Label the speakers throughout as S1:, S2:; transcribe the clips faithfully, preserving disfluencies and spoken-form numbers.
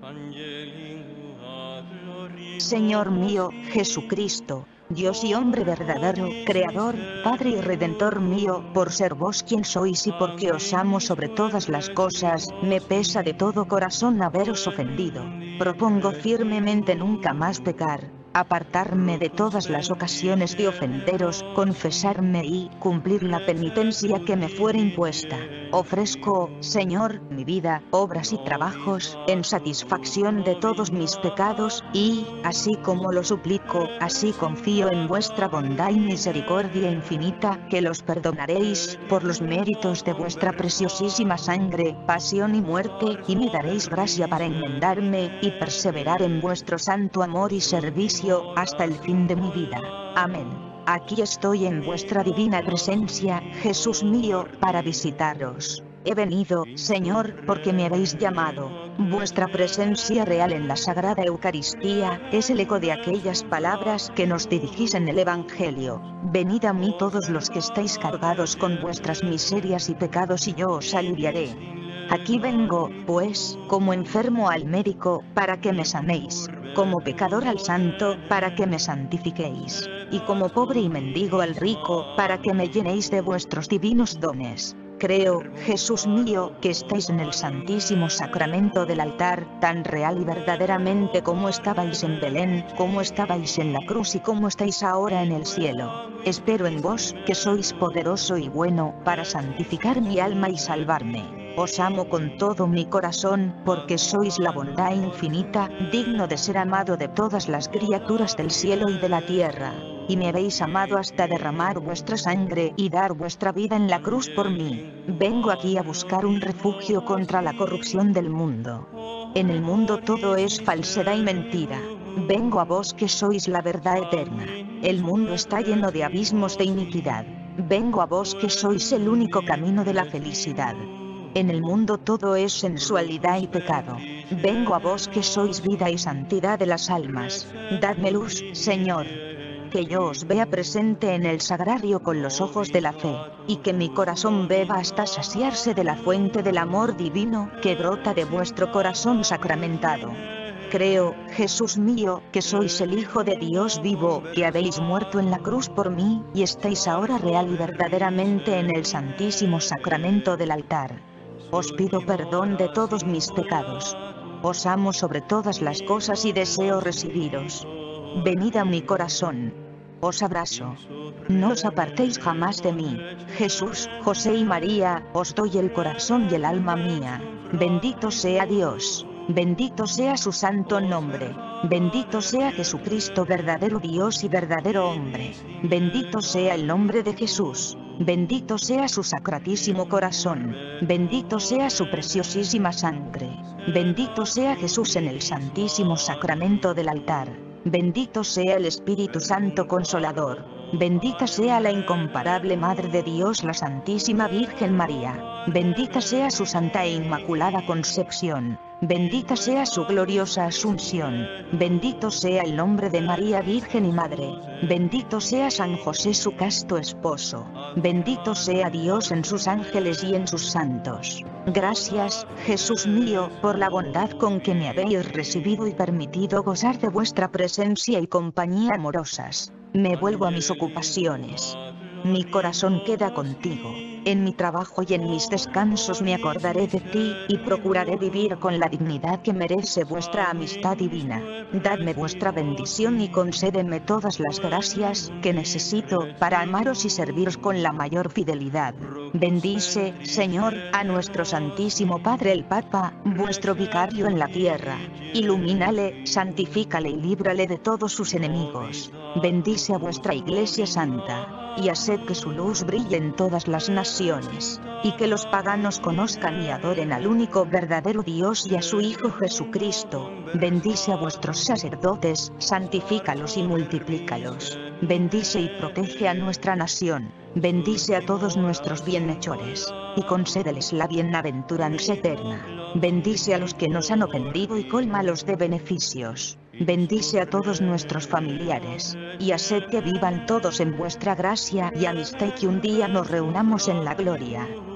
S1: Señor mío, Jesucristo, Dios y hombre verdadero, Creador, Padre y Redentor mío, por ser vos quien sois y porque os amo sobre todas las cosas, me pesa de todo corazón haberos ofendido. Propongo firmemente nunca más pecar, apartarme de todas las ocasiones de ofenderos, confesarme y cumplir la penitencia que me fuere impuesta. Ofrezco, Señor, mi vida, obras y trabajos, en satisfacción de todos mis pecados, y, así como lo suplico, así confío en vuestra bondad y misericordia infinita, que los perdonaréis, por los méritos de vuestra preciosísima sangre, pasión y muerte, y me daréis gracia para enmendarme, y perseverar en vuestro santo amor y servicio, hasta el fin de mi vida. Amén. Aquí estoy en vuestra divina presencia, Jesús mío, para visitaros. He venido, Señor, porque me habéis llamado. Vuestra presencia real en la Sagrada Eucaristía es el eco de aquellas palabras que nos dirigís en el Evangelio. Venid a mí todos los que estáis cargados con vuestras miserias y pecados y yo os aliviaré. Aquí vengo, pues, como enfermo al médico, para que me sanéis, como pecador al santo, para que me santifiquéis, y como pobre y mendigo al rico, para que me llenéis de vuestros divinos dones. Creo, Jesús mío, que estáis en el Santísimo Sacramento del altar, tan real y verdaderamente como estabais en Belén, como estabais en la cruz y como estáis ahora en el cielo. Espero en vos, que sois poderoso y bueno, para santificar mi alma y salvarme. Os amo con todo mi corazón, porque sois la bondad infinita, digno de ser amado de todas las criaturas del cielo y de la tierra. Y me habéis amado hasta derramar vuestra sangre y dar vuestra vida en la cruz por mí. Vengo aquí a buscar un refugio contra la corrupción del mundo. En el mundo todo es falsedad y mentira. Vengo a vos que sois la verdad eterna. El mundo está lleno de abismos de iniquidad. Vengo a vos que sois el único camino de la felicidad. En el mundo todo es sensualidad y pecado. Vengo a vos que sois vida y santidad de las almas. Dadme luz, Señor. Que yo os vea presente en el sagrario con los ojos de la fe, y que mi corazón beba hasta saciarse de la fuente del amor divino, que brota de vuestro corazón sacramentado. Creo, Jesús mío, que sois el Hijo de Dios vivo, que habéis muerto en la cruz por mí, y estáis ahora real y verdaderamente en el Santísimo Sacramento del altar. Os pido perdón de todos mis pecados. Os amo sobre todas las cosas y deseo recibiros. Venid a mi corazón. Os abrazo. No os apartéis jamás de mí. Jesús, José y María, os doy el corazón y el alma mía. Bendito sea Dios. Bendito sea su santo nombre. Bendito sea Jesucristo, verdadero Dios y verdadero hombre. Bendito sea el nombre de Jesús. Bendito sea su sacratísimo corazón. Bendito sea su preciosísima sangre. Bendito sea Jesús en el Santísimo Sacramento del altar. Bendito sea el Espíritu Santo Consolador. Bendita sea la incomparable Madre de Dios, la Santísima Virgen María. Bendita sea su Santa e Inmaculada Concepción. Bendita sea su gloriosa Asunción. Bendito sea el nombre de María Virgen y Madre. Bendito sea San José, su casto esposo. Bendito sea Dios en sus ángeles y en sus santos. Gracias, Jesús mío, por la bondad con que me habéis recibido y permitido gozar de vuestra presencia y compañía amorosas. Me vuelvo a mis ocupaciones. Mi corazón queda contigo. En mi trabajo y en mis descansos me acordaré de ti, y procuraré vivir con la dignidad que merece vuestra amistad divina. Dadme vuestra bendición y concédeme todas las gracias que necesito para amaros y serviros con la mayor fidelidad. Bendice, Señor, a nuestro Santísimo Padre el Papa, vuestro vicario en la tierra. Ilumínale, santifícale y líbrale de todos sus enemigos. Bendice a vuestra Iglesia Santa, y haced que su luz brille en todas las naciones, y que los paganos conozcan y adoren al único verdadero Dios y a su Hijo Jesucristo. Bendice a vuestros sacerdotes, santifícalos y multiplícalos. Bendice y protege a nuestra nación. Bendice a todos nuestros bienhechores, y concédeles la bienaventuranza eterna. Bendice a los que nos han ofendido y cólmalos de beneficios. Bendice a todos nuestros familiares, y haced que vivan todos en vuestra gracia y amistad y que un día nos reunamos en la gloria.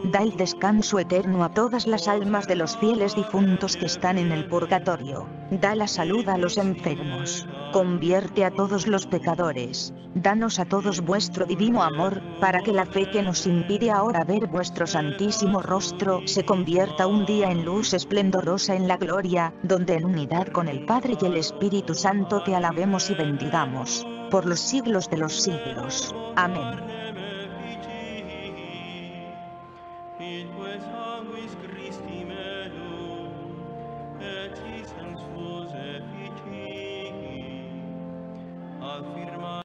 S1: Da el descanso eterno a todas las almas de los fieles difuntos que están en el purgatorio. Da la salud a los enfermos. Convierte a todos los pecadores. Danos a todos vuestro divino amor, para que la fe que nos impide ahora ver vuestro santísimo rostro se convierta un día en luz esplendorosa en la gloria, donde en unidad con el Padre y el Espíritu Santo te alabemos y bendigamos, por los siglos de los siglos. Amén.
S2: In quo sanguis Christi meo, et his sensus effici, affirma